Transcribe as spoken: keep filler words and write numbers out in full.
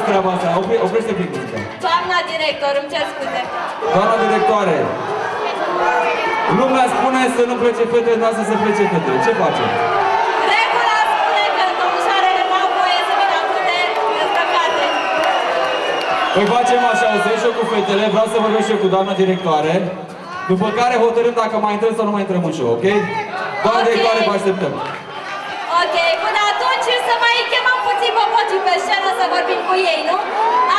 fost treaba asta. Opre, oprește pic muzica. Doamna director, îmi cer scuze. Doamna directoare, lumea spune să nu plece fetele, dar să plece fetele. Ce facem? Regula spune că domnișoarele n-au voie să vină acute dezbrăcate. Păi facem așa, o să ies și eu cu fetele, vreau să vorbesc și eu cu doamna directoare, după care hotărâm dacă mai intrăm sau nu mai intrăm în show, ok? Doamna okay. directoare, vă așteptăm. Ok, până atunci să mai chemăm puțin popocii pe scenă să vorbim cu ei, nu?